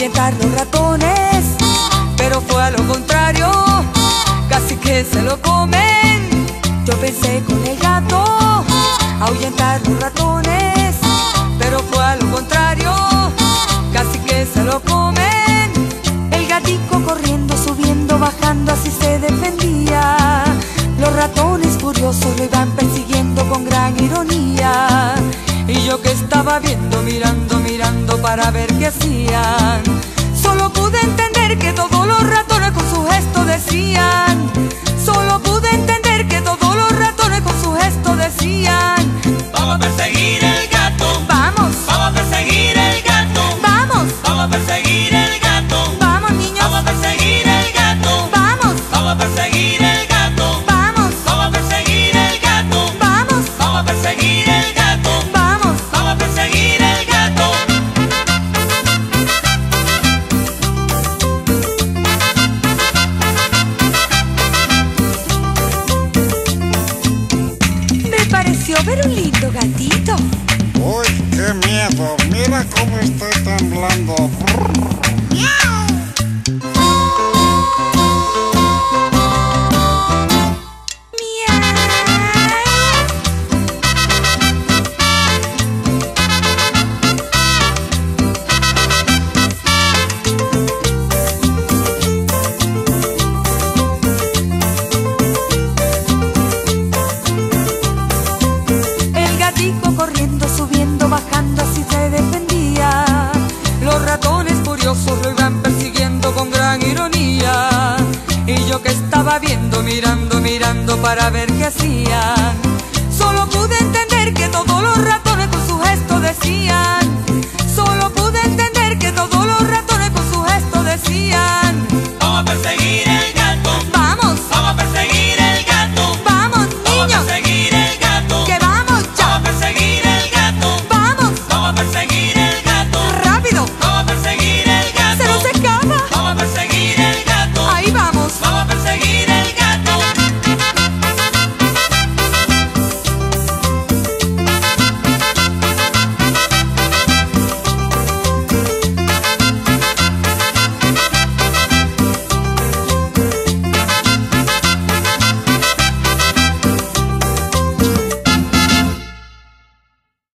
ahuyentar los ratones, pero fue a lo contrario, casi que se lo comen. Yo pensé con el gato ahuyentar los ratones, pero fue a lo contrario, casi que se lo comen. El gatico corriendo, subiendo, bajando, así se defendía. Los ratones furiosos lo iban persiguiendo con gran ironía. Y yo que estaba viendo, mirando, mirando para ver qué hacían, solo pude entender que todos los ratones con su gesto decían. Solo pude entender que todos los ratones con su gesto decían: vamos a perseguir el gato, vamos, vamos a perseguir el gato, vamos, vamos a perseguir el gato, vamos niños, vamos a perseguir el gato, vamos, vamos a perseguir el gato, vamos, vamos a perseguir el gato, vamos, vamos a perseguir el gato, vamos. vamos a perseguir el gato. Me pareció ver un lindo gatito. Uy, qué miedo. Mira cómo estoy temblando. El gatico corriendo, subiendo, bajando, así se defendía. Los ratones furiosos lo iban persiguiendo con gran ironía. Y yo que estaba viendo, mirando, mirando para ver qué hacían,